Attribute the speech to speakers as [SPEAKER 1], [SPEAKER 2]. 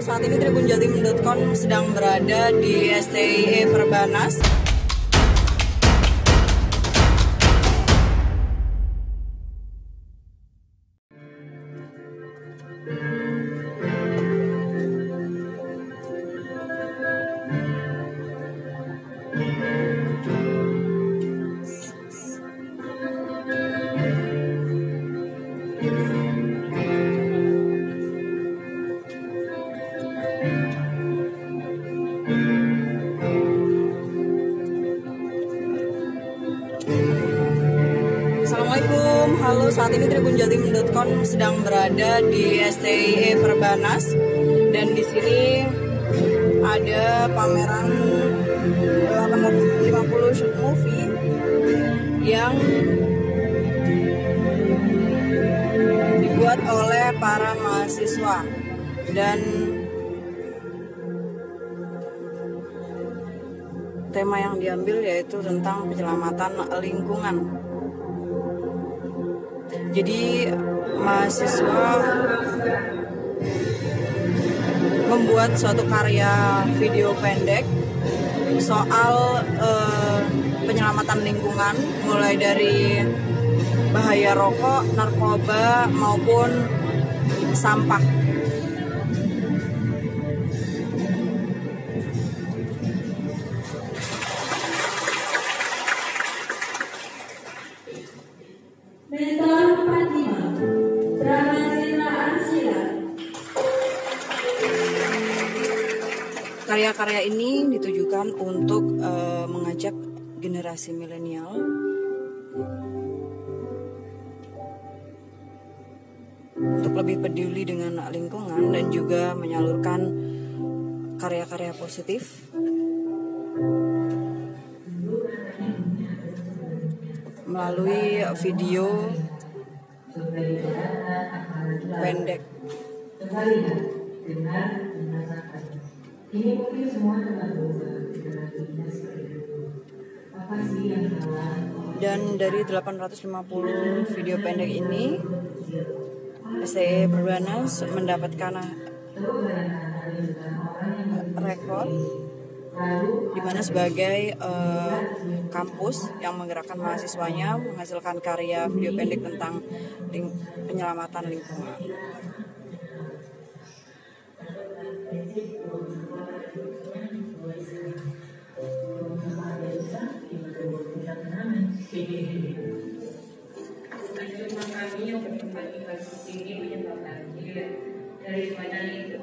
[SPEAKER 1] saat ini tribunjatim.com sedang berada di STIE Perbanas. Assalamualaikum, halo, saat ini tribunjatim.com sedang berada di STIE Perbanas dan di sini ada pameran 850 short movie yang dibuat oleh para mahasiswa dan tema yang diambil yaitu tentang penyelamatan lingkungan. Jadi mahasiswa membuat suatu karya video pendek soal penyelamatan lingkungan, mulai dari bahaya rokok, narkoba maupun sampah.
[SPEAKER 2] Mentor 45 Pramasina Arsila.
[SPEAKER 1] Karya-karya ini ditujukan untuk mengajak generasi milenial untuk lebih peduli dengan lingkungan dan juga menyalurkan karya-karya positif melalui video pendek.
[SPEAKER 2] Ini mungkin semua teman apa sih yang salah?
[SPEAKER 1] Dan dari 850 video pendek ini, STIE Perbanas mendapatkan rekor di mana sebagai kampus yang menggerakkan mahasiswanya menghasilkan karya video pendek tentang penyelamatan lingkungan.
[SPEAKER 3] Kami yang berkembang di kasus ini menyebabkan daripada itu